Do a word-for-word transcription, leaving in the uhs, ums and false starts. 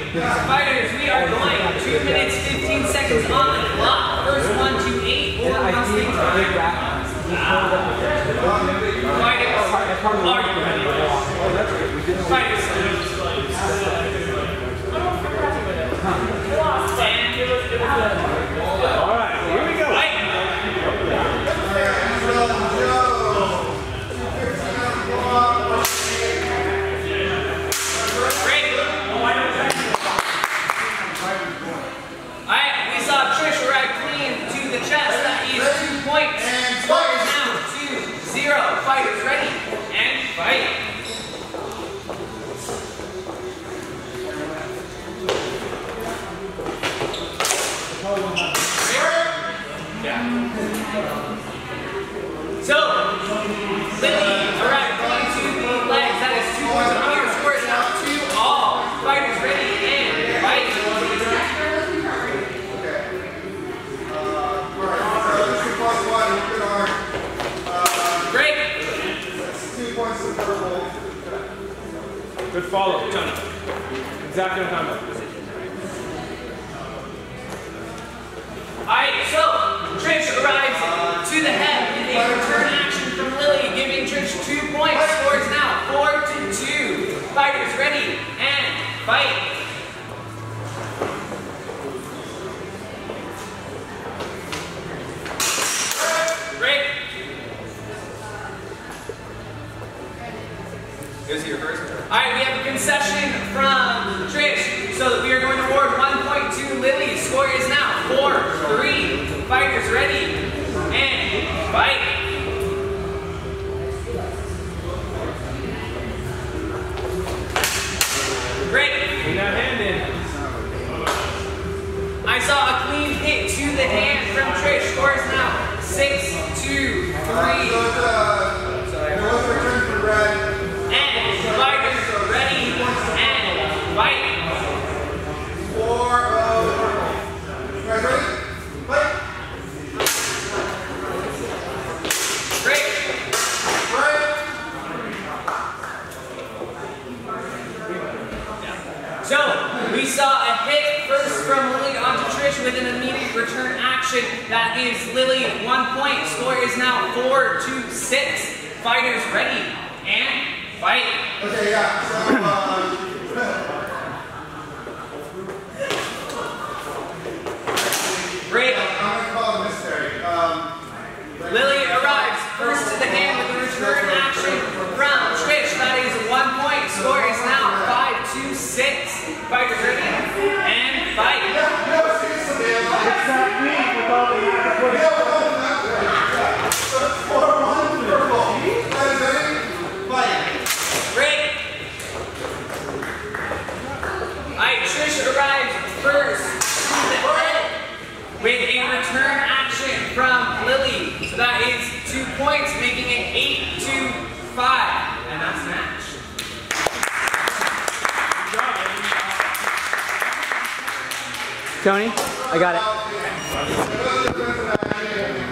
Fighters, we are going two minutes, fifteen seconds on the clock. First one to eight, or one state time. Fighters, are you ready? Fighters. All right, here we go. Points. Score is now two zero. Fighters ready and fight. Yeah. So, Lily, alright, going to the legs. That is two points on here. Score is now two all. Fighters ready and fight. Good follow, Johnny. Exactly on time. Alright, so Trish arrives to the head in a return action from Lily, giving Trish two points. Scores now four to two. Fighters ready and fight. Goes here first. Alright, we have a concession from Trish, so that we are going to award one point to Lily. Score is now four three. Fighters ready and fight. Great. Bring that hand in. I saw a clean hit to the hand from Trish. Score is now six two three. Fighters ready and fight. Four of guys ready? Fight. Great. Right. So we saw a hit first from Lily onto Trish with an immediate return action. That is Lily one point. Score is now four to six. Fighters ready and fight. Okay, yeah, so, uh, Great. I'm gonna call it a mystery. Um, Lily arrives first to the hand with a return action from Trish. That is one point. Score is now five to six. Fighters ready and fight. Great. Alright, Trish arrives first to the head with a return action from Lily. So that is two points, making it eight to five. And that's the match. Tony, I got it.